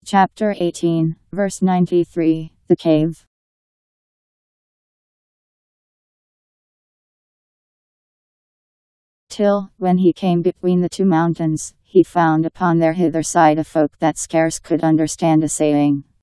Chapter 18, verse 93, the cave. Till, when he came between the two mountains, he found upon their hither side a folk that scarce could understand a saying.